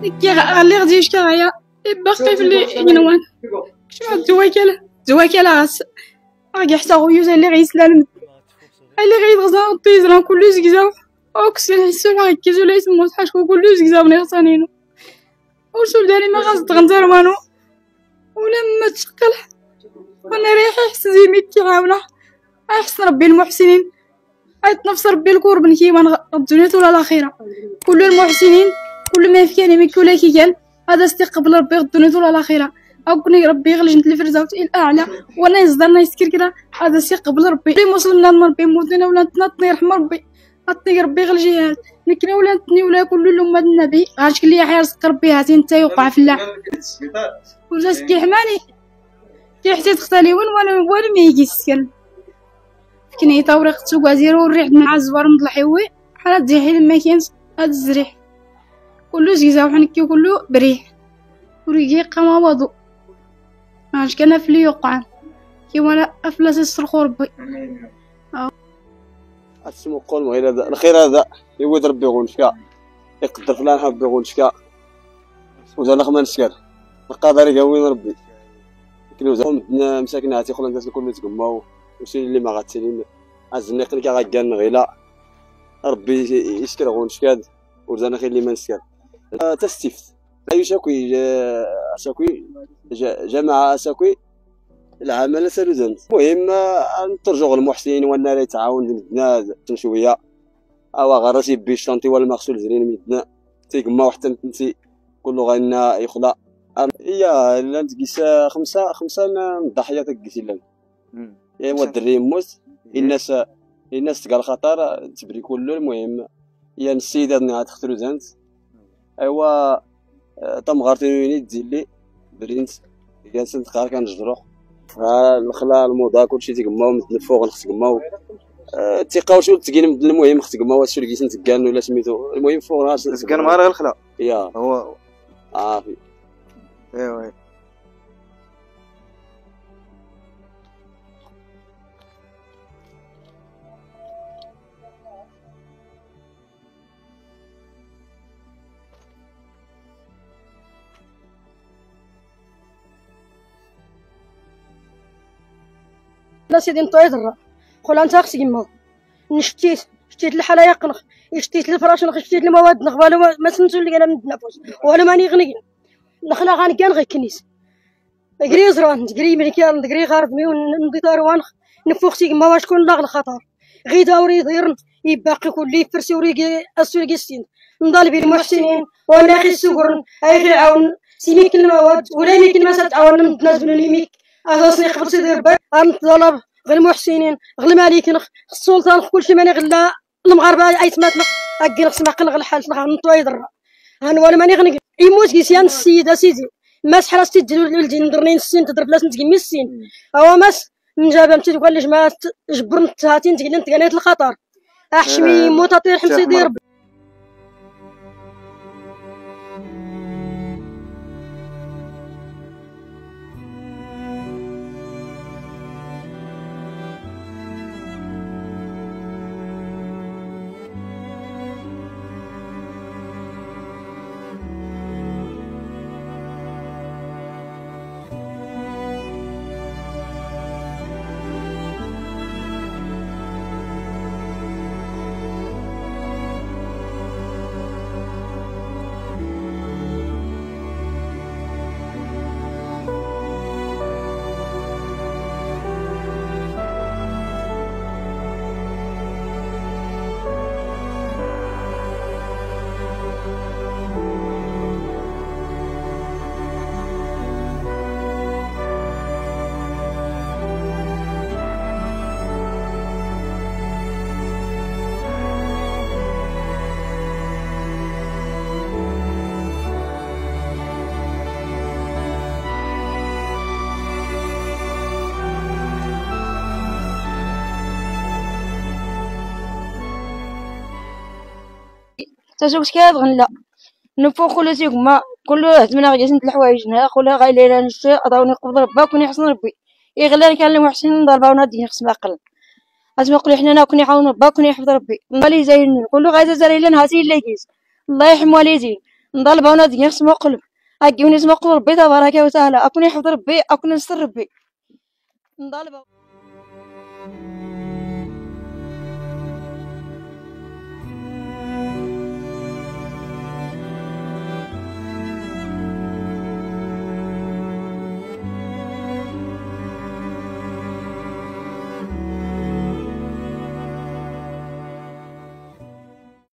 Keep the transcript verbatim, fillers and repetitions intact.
كي غالي غادي يشكى غايا باقي في اللي ينوان شنو الدواكله الدواكله غاس راكي حتى غيوز اللي غيسلان اللي غيتغزا طيزرا كلو زكزاو اقسم نحسو لا كيزو لا يسمو صحاشكو كلو زكزاو نغسانينو ورسول داري ما غاز تغنزر مانو ولما تشقل وانا ريحي حسن زي ميت كيعاونا احسن ربي المحسنين عيط نفس ربي القرب كيما الدنيا ولا الاخره كل المحسنين كل ما يفكاني من كل كي قال هذا استقبل ربي الدنيا ولا الاخره أكوني ربي يغلي جنت الفردوس الأعلى وانا يصدرنا يسكر كذا هذا سيقبل ربي لي مسلمنا ربي موتنا ولا تنطني رحم ربي عطني ربي غير الجهاد لكن ولا تني ولا كل الأمة النبي غاش كلي يحيى رزق ربي هاتي انت يوقع في الله وجاس كيحماني كي حتى تختالي وين ولا ولا ما يجي السكن كني طورق سوق زيرو الريح مع الزوار مطلحيوي حالات زي ما كاينش هاد الزريح كله زيزاو حنكي كله بريح وريجي قما وضو ماش كان في يوقع كيما افلاس الصرخور ربي اسمو قول غير هذا الخير هذا يود ربي يغونشكا يقدر فلان حب يغونشكا وزال خما نسكر القدر يقوين ربي كنو زعما مساكناتي خلنا الناس الكل يتقماو وشي اللي ما غاتسالين الزنيق اللي كيغان غيلا ربي يسكر غونشكاد وزانا خير اللي ما نسكر تستفت أي شكوي شكوي جماعة شكوي العمل سلوزن المهم نترجو المحسنين وانا لا يتعاون مدنا شويه او غراسي بيشانتي ولا مغسول زرين مدنا تيقما حتى نتي كله غينا يخلع هي لا تقيس خمسه خمسه ضحيه تقيس لنا يا هو الدري يموت الناس الناس تلقى الخطر تبري كله المهم هي السيده نها تختلو زانت ايوا طم غارتيني تزيلي برينت جالسين تقار كنجدرو الخلا الموضه كلشي تيقماو من فوق نخص تقماو تيقاو شو تقين المهم خص تقماو شو لقيتين تقان ولا سميتو المهم فوق راس تقان مع الخلا يا هو عافي ايوا لا سيدي نطيد الرا قول انت خصك يما نشتيت شتيت الحلا يقنخ شتيت الفراش نخ شتيت المواد نخ ولا ما سنتو اللي انا من النفس ولا ماني غني نخلا غان كان غير كنيس غري زران غري ملكان غري غاربمي وندي طاروانخ نفوختي ما واش كون لاغ الخطر غي داوري يطير يباقي كل فرسي وريقي اسوري السين نضال بين المحسنين ولا خي السكر اي غير عاون سيميك المواد ولا ميك ما تعاون نتنازلوا ليميك اصني قبل سيدي ربي غنطلب غير المحسنين غير المالك نخ السلطان كلشي ماني غلا المغاربه اي تمات نخ اكي نخ سمع قل غل الحال نخ نطويد الرا انا ولا ماني غني يموت كيسيان السيد اسيدي ما سحراس تدلو الولدين ندرني السين تضرب بلاصه نتقمي السين هو ماس من جابه مشيت تقول لي جماعه جبرن تهاتين تقلن تقنيت الخطر احشمي موت طير حم سيدي ربي تشوف كيف غنلا نفوق كل شيء ما كله اهتمنا غيسنت الحوايج هنا خولا غايلين نشتي عطاوني قبض رباك وني حسن ربي يغلى كان لي محسن ضربه ونادي خص ما قل لازم نقول حنا نكون يعاون رباك وني يحفظ ربي مالي زين كله غايزه زريلن هاتي اللي كيس الله يرحم والدين نضل بونات يخص مقلب أجيوني اسم قلب ربي تبارك وتعالى أكون يحفظ ربي أكون نستر ربي نضل